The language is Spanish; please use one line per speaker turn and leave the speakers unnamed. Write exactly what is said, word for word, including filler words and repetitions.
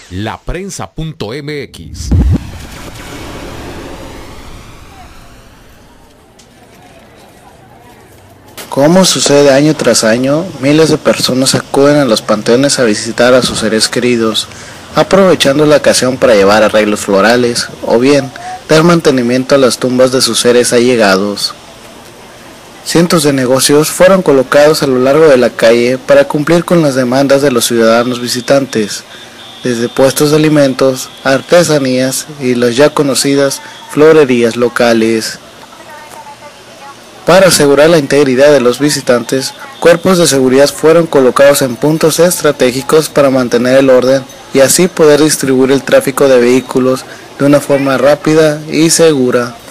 la prensa punto m x.
Como sucede año tras año, miles de personas acuden a los panteones a visitar a sus seres queridos, aprovechando la ocasión para llevar arreglos florales o bien dar mantenimiento a las tumbas de sus seres allegados. Cientos de negocios fueron colocados a lo largo de la calle para cumplir con las demandas de los ciudadanos visitantes, desde puestos de alimentos, artesanías y las ya conocidas florerías locales. Para asegurar la integridad de los visitantes, cuerpos de seguridad fueron colocados en puntos estratégicos para mantener el orden y así poder distribuir el tráfico de vehículos de una forma rápida y segura.